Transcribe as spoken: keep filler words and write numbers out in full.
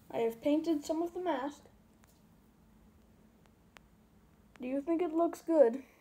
I have painted some of the mask. Do you think it looks good?